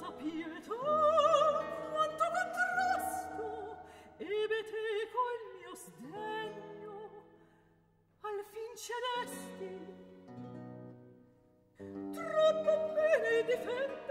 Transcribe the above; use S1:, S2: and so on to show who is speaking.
S1: pietà, quanto contrasto, ebbe teco il mio sdegno, al fin cedesti, troppo bene difendo